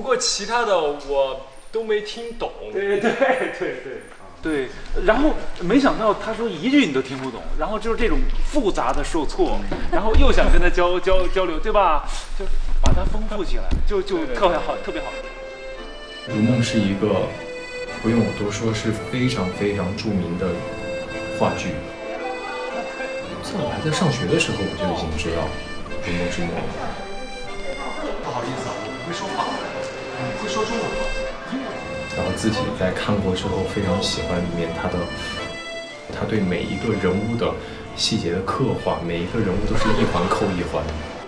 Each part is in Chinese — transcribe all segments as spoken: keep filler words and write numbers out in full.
过其他的我都没听懂。 对对对对。 对，然后没想到他说一句你都听不懂，然后就是这种复杂的受挫，然后又想跟他交交交流，对吧？就把它丰富起来，就就特别好，特别好。 《如梦》是一个不用我多说是非常非常著名的话剧。在我还在上学的时候，我就已经知道《如梦之魔》了。 不好意思啊，我不会说法文，你会说中文吗？ 然后自己在看过之后非常喜欢里面他的，他对每一个人物的细节的刻画，每一个人物都是一环扣一环。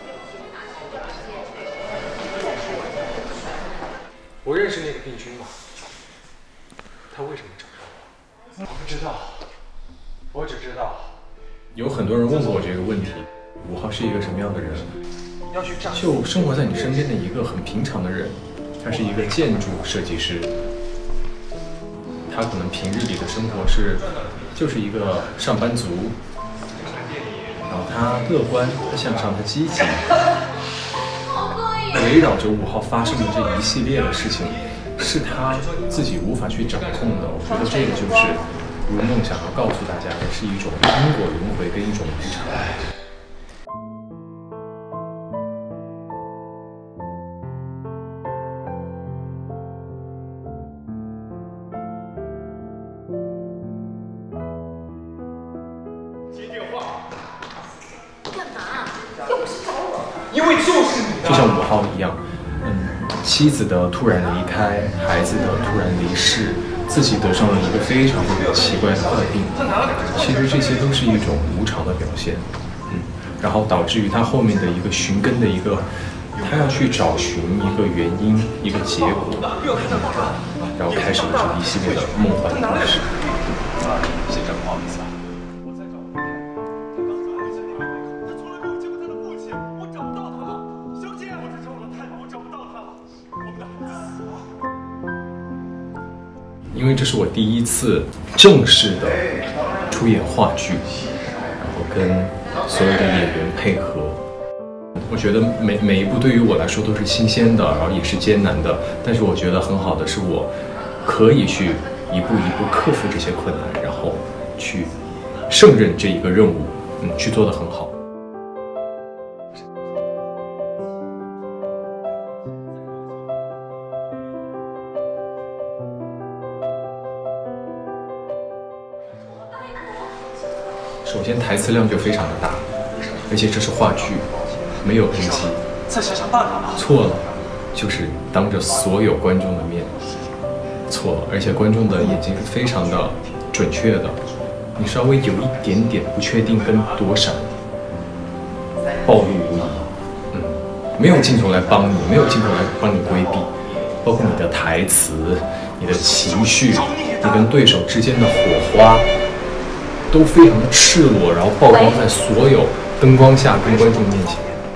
我认识那个病菌吗？他为什么找我？我不知道，我只知道有很多人问过我这个问题：五号是一个什么样的人？ 要去炸。 就生活在你身边的一个很平常的人，他是一个建筑设计师。 他可能平日里的生活是，就是一个上班族，然后他乐观，他向上，他积极。围绕着五号发生的这一系列的事情，是他自己无法去掌控的。我觉得这个就是《如梦》想要告诉大家的，是一种因果轮回跟一种无常。 就像五号一样，嗯，妻子的突然离开，孩子的突然离世，自己得上了一个非常非常奇怪的怪病，其实这些都是一种无常的表现，嗯，然后导致于他后面的一个寻根的一个，他要去找寻一个原因，一个结果，然后开始了这一系列的梦幻的故事。 啊，先生，不好意思啊。 因为这是我第一次正式的出演话剧，然后跟所有的演员配合，我觉得每每一步对于我来说都是新鲜的，然后也是艰难的。但是我觉得很好的是，我可以去一步一步克服这些困难，然后去胜任这一个任务，嗯，去做得很好。 首先台词量就非常的大，而且这是话剧，没有 N G。 再想想办法吧。 错了，就是当着所有观众的面错了，而且观众的眼睛是非常的准确的，你稍微有一点点不确定跟躲闪，暴露无遗。嗯，没有镜头来帮你，没有镜头来帮你规避，包括你的台词、你的情绪、你跟对手之间的火花。 都非常的赤裸，然后曝光在所有灯光下跟观众面前。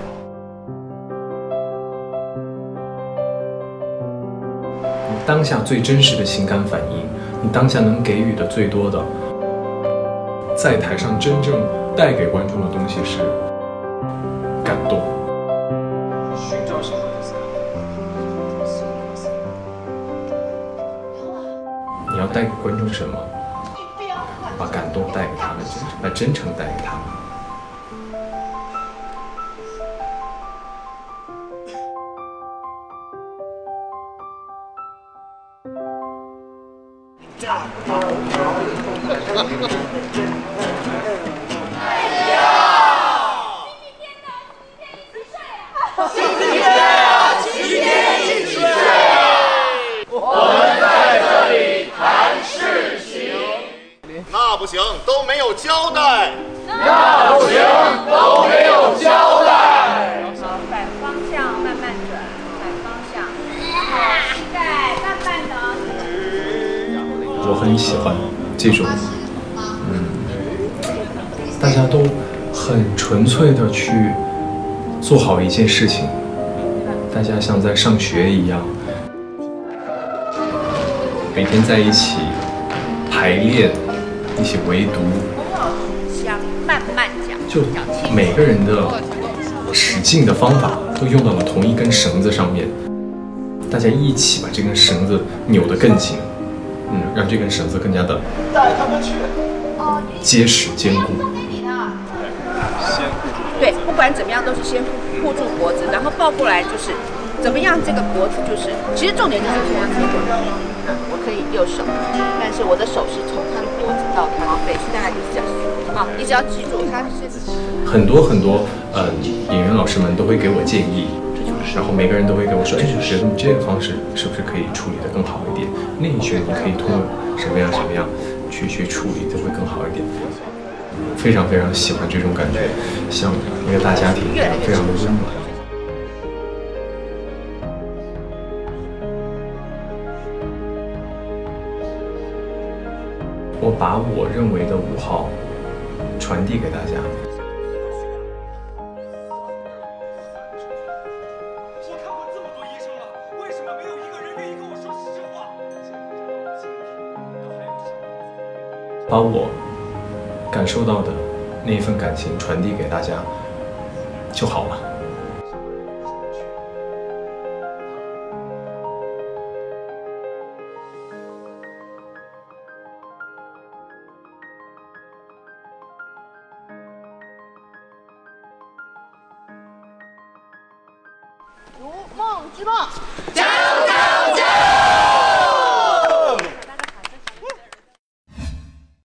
你当下最真实的情感反应，你当下能给予的最多的，在台上真正带给观众的东西是感动。 寻找什么？ 你要带给观众什么？ 把感动带给他们，把真诚带给他们。 那不行，都没有交代。 那不行，都没有交代。 反方向慢慢转，反方向，膝盖慢慢的。 我很喜欢这种，嗯，大家都很纯粹的去做好一件事情，大家像在上学一样，每天在一起排练。 一起围读， 想慢慢讲， 就每个人的使劲的方法都用到了同一根绳子上面， 大家一起把这根绳子扭得更紧，嗯，让这根绳子更加的带他们去。 结实坚固。 对，不管怎么样都是先护住脖子，然后抱过来就是怎么样，这个脖子就是，其实重点就是这样子。我可以右手，但是我的手是从他的脖子到他的背，大概就是这样。好，你只要记住，他是很多很多呃演员老师们都会给我建议，然后每个人都会跟我说，哎，我觉得你这个方式是不是可以处理得更好一点？那一拳你可以通过什么样什么样去去处理，就会更好一点。非常非常喜欢这种感觉，像一个大家庭一样，非常的温暖。我把我认为的五号传递给大家。 我看过这么多医生了，为什么没有一个人愿意跟我说实话？ 把我感受到的那一份感情传递给大家就好了。 如梦之梦， 加油！